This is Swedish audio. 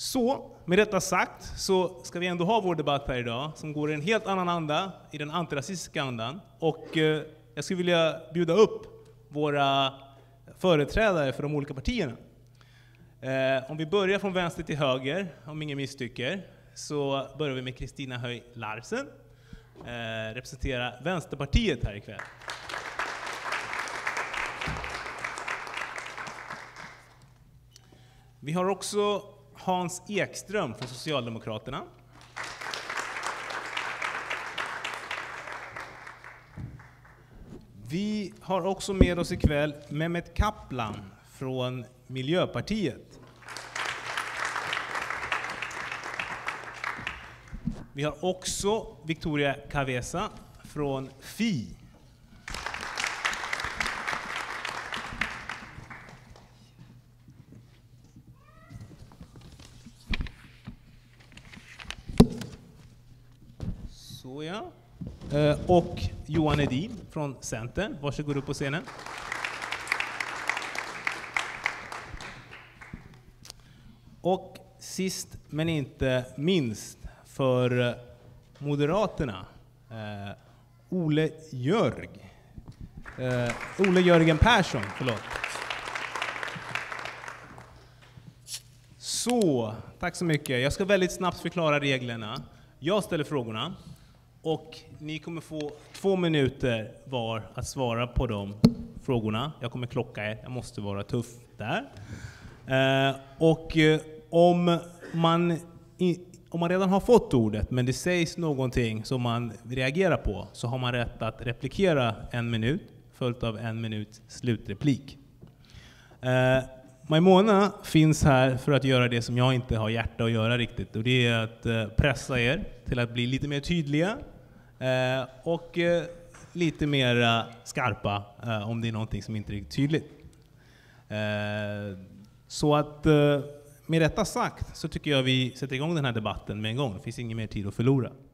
Så, med detta sagt så ska vi ändå ha vår debatt här idag som går i en helt annan anda, i den antirasistiska andan. Och jag skulle vilja bjuda upp våra företrädare för de olika partierna. Om vi börjar från vänster till höger, om ingen misstycker, så börjar vi med Kristina Höj Larsen, representera Vänsterpartiet här ikväll. Vi har också Hans Ekström från Socialdemokraterna. Vi har också med oss ikväll Mehmet Kaplan från Miljöpartiet. Vi har också Victoria Cavesa från Fi. Så ja. Och Johan Edin från Centern. Varsågod upp på scenen. Och sist men inte minst för Moderaterna, Ole Jörgen Persson, förlåt. Så, tack så mycket. Jag ska väldigt snabbt förklara reglerna. Jag ställer frågorna och ni kommer få 2 minuter var att svara på de frågorna. Jag kommer klocka er, jag måste vara tuff där. Och om man redan har fått ordet men det sägs någonting som man reagerar på, så har man rätt att replikera 1 minut följt av 1 minuts slutreplik. Maimona finns här för att göra det som jag inte har hjärta att göra riktigt, och det är att pressa er till att bli lite mer tydliga och lite mer skarpa om det är någonting som inte är riktigt tydligt. Så att med detta sagt så tycker jag vi sätter igång den här debatten med en gång. Det finns ingen mer tid att förlora.